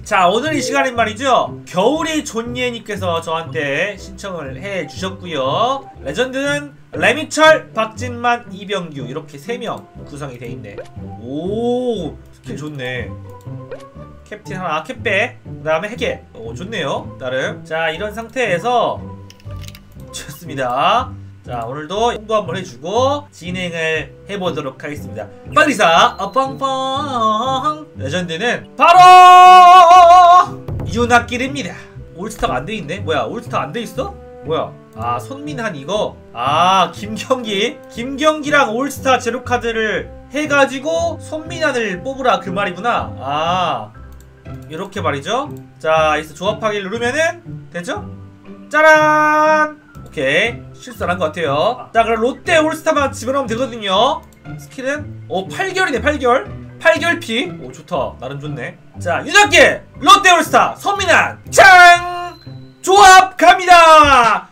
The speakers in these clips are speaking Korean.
자, 오늘 이 시간엔 말이죠, 겨울이 존예님께서 저한테 신청을 해주셨고요. 레전드는 레미철, 박진만, 이병규 이렇게 3명 구성이 돼있네. 오, 스킬 좋네. 캡틴 하나, 캡백, 그 다음에 해계. 오, 좋네요 나름. 자, 이런 상태에서 좋습니다. 자, 오늘도 홍보 한번 해주고 진행을 해보도록 하겠습니다. 빨리사 빵빵. 레전드는 바로 윤학길입니다. 올스타가 안 돼있네? 뭐야, 올스타 안 돼있어? 뭐야, 아, 손민한 이거. 아, 김경기랑 올스타 제로카드를 해가지고 손민한을 뽑으라 그 말이구나. 아, 요렇게 말이죠. 자, 여기서 조합하기를 누르면은 되죠? 짜란! 오케이, 실수를 한 것 같아요. 자, 그럼 롯데 올스타만 집어넣으면 되거든요. 스킬은 8결이네. 8결피. 오, 좋다. 나름 좋네. 자, 윤학길 롯데 올스타 손민한 짱! 조합 갑니다.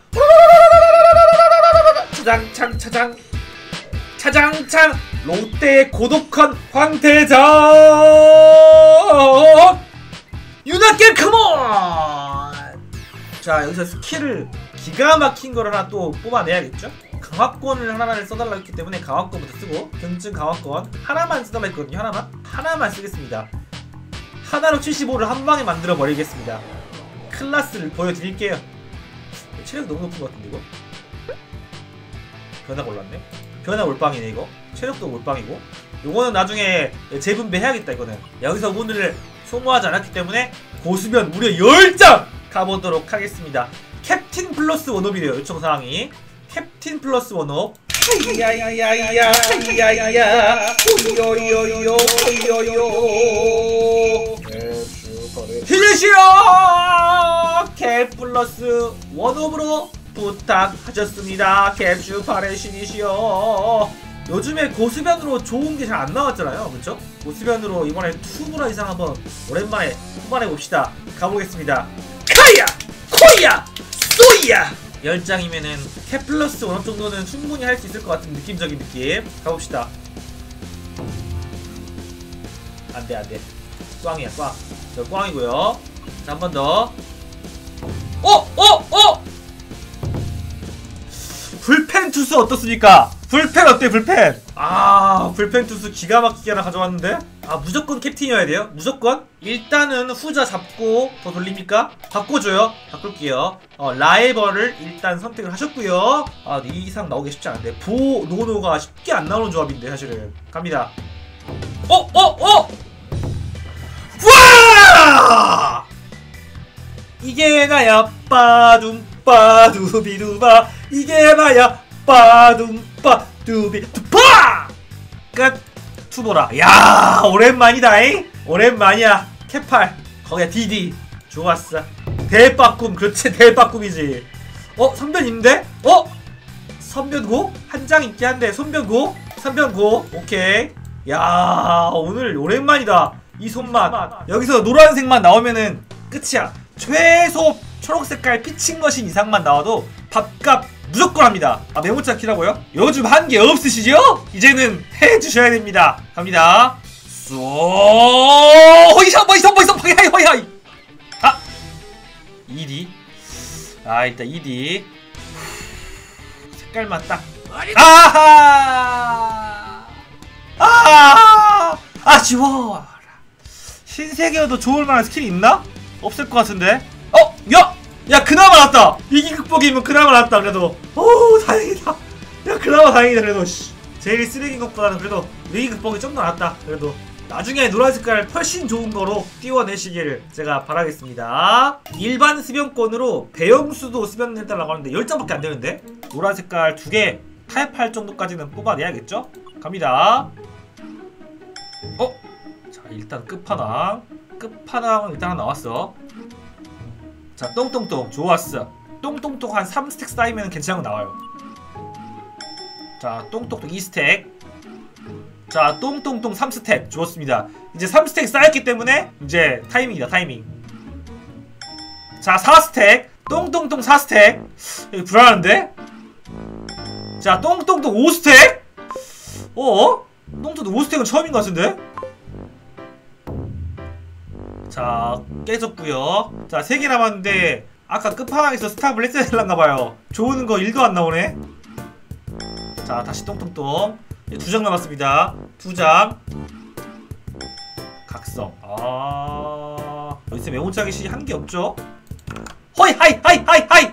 차장창 롯데의 고독한 황태자 윤학길 컴온. 자, 여기서 스킬을 기가 막힌 걸 하나 또 뽑아내야겠죠? 강화권을 하나를 써달라고 했기 때문에 강화권부터 쓰고, 경증 강화권 하나만 써달라고 했거든요. 하나만 쓰겠습니다. 하나로 75를 한방에 만들어 버리겠습니다. 클라스를 보여드릴게요. 체력 너무 높은 것 같은데 이거? 변화가 올랐네? 변화 올빵이네 이거. 체력도 올빵이고. 요거는 나중에 재분배 해야겠다 이거는. 여기서 오늘을 소모하지 않았기 때문에 고수변 무려 10장 가보도록 하겠습니다. 캡틴 플러스 원업이래요, 요청사항이. 캡틴 플러스 원업. 야야야야야야야야 호요요요 호요요 히시오 캡 플러스 원업으로 부탁하셨습니다. 캡슈 파레 신이시여. 요즘에 고수변으로 좋은 게 잘 안 나왔잖아요, 그쵸? 고수변으로 이번에 투브라 이상 한번 오랜만에 뽑아내봅시다. 가보겠습니다. 카야! 코야! 소이야! 10장이면은 캡 플러스 원업 정도는 충분히 할 수 있을 것 같은 느낌적인 느낌. 가봅시다. 안돼. 꽝이야, 꽝. 저 꽝이고요. 자, 한 번 더. 불펜 투수 어떻습니까? 불펜 어때, 불펜? 아, 불펜 투수 기가 막히게 하나 가져왔는데? 아, 무조건 캡틴이어야 돼요? 무조건? 일단은 후자 잡고 더 돌립니까? 바꿔줘요. 바꿀게요. 라이벌을 일단 선택을 하셨고요. 아, 이 이상 나오기 쉽지 않은데. 보노노가 쉽게 안 나오는 조합인데, 사실은. 갑니다. 우와! 이게 나야, 빠둠빠두비두바. 이게 나야, 빠둠빠두비두바! 끝! 투보라. 야, 오랜만이다잉? 오랜만이야. 캡팔. 거기야, DD. 좋았어. 대빠꿈. 그렇지, 대빠꿈이지. 선변인데? 선변고? 한 장 있긴 한데, 선변고? 선변고. 오케이. 야, 오늘 오랜만이다. 이 손맛. 여기서 노란색만 나오면은 끝이야. 최소 초록색깔 피칭머신 이상만 나와도 밥값 무조건 합니다. 아, 메모장 키라고요? 요즘 한 게 없으시죠? 이제는 해주셔야 됩니다. 갑니다. 쏘 호이선 호이하이. 아, ED. 아, 일단 ED 색깔만 딱. 아쉬워. 흰색이어도 좋을만한 스킬이 있나? 없을 것 같은데. 야, 그나마 낫다. 위기 극복이면 그나마 낫다. 그래도 다행이다. 야, 그나마 다행이다. 그래도 제일 쓰레기인 것보다는 그래도 위기 극복이 좀 더 낫다. 그래도 나중에 노란 색깔 훨씬 좋은 거로 띄워내시길 제가 바라겠습니다. 일반 수변권으로 배영수도 수변해달라고 하는데 10장밖에 안 되는데? 노란 색깔 2개 타협할 정도까지는 뽑아내야겠죠? 갑니다. 자, 일단 끝판왕 일단 하나 나왔어. 자, 똥똥똥 좋았어. 똥똥똥 한 3스택 쌓이면 괜찮은 거 나와요. 자, 똥똥똥 2스택. 자, 똥똥똥 3스택 좋습니다. 이제 3스택 쌓였기 때문에 이제 타이밍이다, 타이밍. 자, 4스택. 똥똥똥 4스택. 이거 불안한데? 자, 똥똥똥 5스택. 똥똥똥 5스택은 처음인 것 같은데? 자 깨졌고요. 자 3개 남았는데 아까 끝판왕에서 스탑을 했어야 될란가봐요. 좋은 거 1도 안 나오네. 자 다시 똥똥똥. 2장 남았습니다. 2장 각성. 여기서 메모장이 시 한 게 없죠? 허이 하이 하이 하이 하이.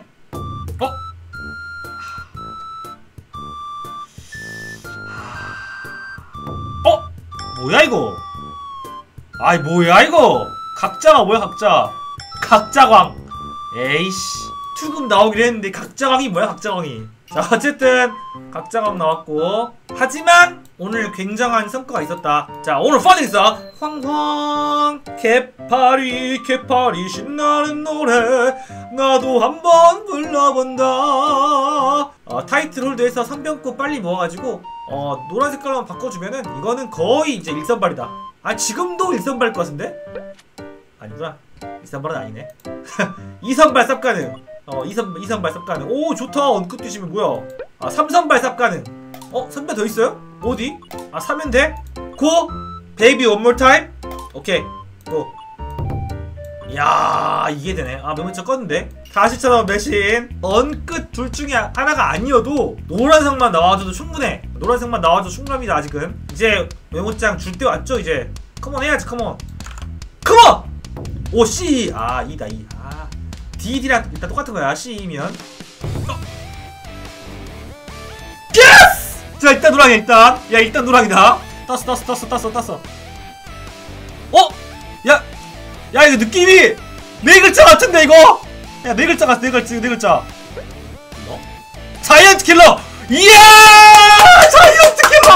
뭐야 이거? 아이 뭐야 이거? 각자가 뭐야 각자? 각자광. 에이씨. 투금 나오긴 했는데 각자광이 뭐야 각자광이? 자 어쨌든 각자광 나왔고, 하지만 오늘 굉장한 성과가 있었다. 자 오늘 파딩사 황황 개파리 개파리 신나는 노래 나도 한번 불러본다. 타이틀 홀드해서 선병구 빨리 모아가지고 노란 색깔로만 바꿔주면은 이거는 거의 이제 일선발이다. 지금도 일선발일 것 같은데? 아니구나. 일선발은 아니네. 2선발 쌉 가능. 2선발 쌉 가능. 오 좋다. 언급 뛰시면 뭐야? 3선발 쌉 가능. 3번 더 있어요? 어디? 3면 돼? 고! 베이비 원 몰 타임? 오케이 고. 이야 이게 되네. 메모장 껐는데 다시처럼 매신 언끝 둘 중에 하나가 아니어도 노란색만 나와줘도 충분해. 노란색만 나와줘도 충분합니다. 아직은 이제 메모장 줄 때 왔죠. 이제 컴온 해야지. 컴온 컴온. 오 C. E다 E. DD랑 일단 똑같은 거야. C면 예스! 자 일단 노랑이야. 일단 노랑이다. 떴어. 야 이거 느낌이 네 글자 같은데 이거? 야 네 글자 같아. 네 글자. 자이언트 킬러. 이야 자이언트 킬러.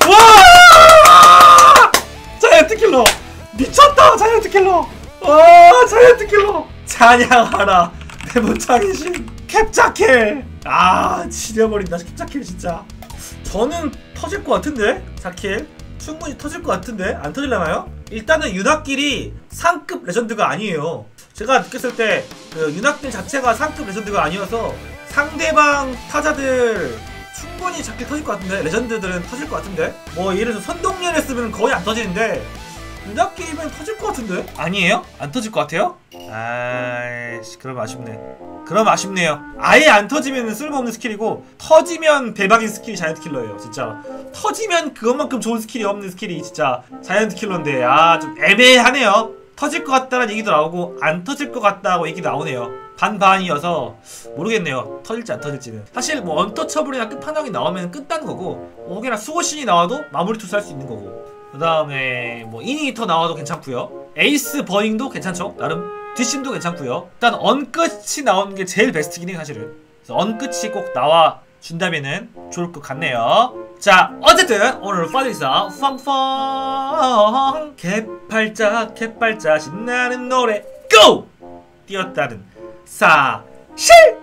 와 자이언트 킬러 미쳤다. 자이언트 킬러. 와 자이언트 킬러 찬양하라 메모장의 신 캡자킬. 지려버린다 캡자킬 진짜. 저는 터질 것 같은데 4킬 충분히 터질 것 같은데 안 터질라나요? 일단은 윤학길이 상급 레전드가 아니에요. 제가 느꼈을 때 그 윤학길 자체가 상급 레전드가 아니어서 상대방 타자들 충분히 잡길 터질 것 같은데, 레전드들은 터질 것 같은데, 뭐 예를 들어서 선동열 했으면 거의 안 터지는데 윤학길이면 터질 것 같은데? 아니에요? 안 터질 것 같아요? 아이씨 그럼 아쉽네. 그럼 아쉽네요. 아예 안 터지면 쓸모없는 스킬이고, 터지면 대박인 스킬이 자이언트 킬러예요. 진짜 터지면 그것만큼 좋은 스킬이 없는 스킬이 진짜 자이언트 킬러인데 좀 애매하네요. 터질 것 같다는 얘기도 나오고 안 터질 것 같다고 얘기도 나오네요. 반반이어서 모르겠네요. 터질지 안 터질지는. 사실 뭐 언터처블이나 끝판왕이 나오면 끝나는 거고, 혹여나 수호신이 나와도 마무리 투수 할 수 있는 거고, 그 다음에 뭐 이니터 나와도 괜찮고요. 에이스 버닝도 괜찮죠. 나름 뒷심도 괜찮고요. 일단 언끝이 나오는 게 제일 베스트긴 해 사실은. 그래서 언끝이 꼭 나와 준다면은 좋을 것 같네요. 자 어쨌든 오늘 파리사 팡팡 개팔자 신나는 노래 고! 뛰었다는 사실!